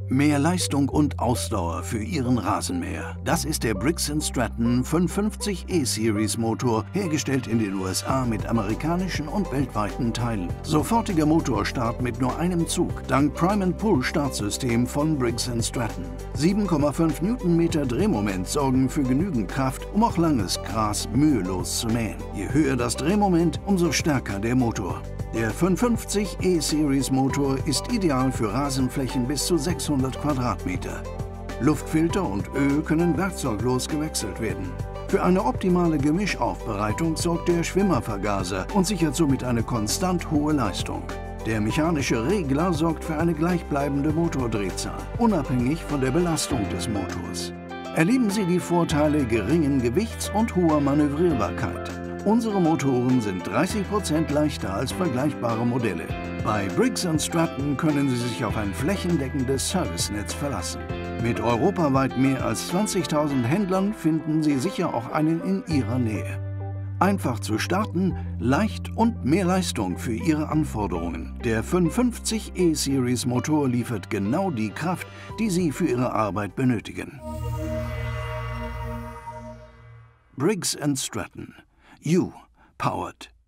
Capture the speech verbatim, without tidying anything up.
Mehr Leistung und Ausdauer für Ihren Rasenmäher. Das ist der Briggs and Stratton fünfhundertfünfzig E-Series Motor, hergestellt in den U S A mit amerikanischen und weltweiten Teilen. Sofortiger Motorstart mit nur einem Zug, dank Prime and Pull Startsystem von Briggs and Stratton. sieben Komma fünf Newtonmeter Drehmoment sorgen für genügend Kraft, um auch langes Gras mühelos zu mähen. Je höher das Drehmoment, umso stärker der Motor. Der fünfhundertfünfzig E-Series Motor ist ideal für Rasenflächen bis zu sechshundert Quadratmeter. Luftfilter und Öl können werkzeuglos gewechselt werden. Für eine optimale Gemischaufbereitung sorgt der Schwimmervergaser und sichert somit eine konstant hohe Leistung. Der mechanische Regler sorgt für eine gleichbleibende Motordrehzahl, unabhängig von der Belastung des Motors. Erleben Sie die Vorteile geringen Gewichts und hoher Manövrierbarkeit. Unsere Motoren sind dreißig Prozent leichter als vergleichbare Modelle. Bei Briggs and Stratton können Sie sich auf ein flächendeckendes Servicenetz verlassen. Mit europaweit mehr als zwanzigtausend Händlern finden Sie sicher auch einen in Ihrer Nähe. Einfach zu starten, leicht und mehr Leistung für Ihre Anforderungen. Der fünfhundertfünfzig E-Series Motor liefert genau die Kraft, die Sie für Ihre Arbeit benötigen. Briggs and Stratton. You powered.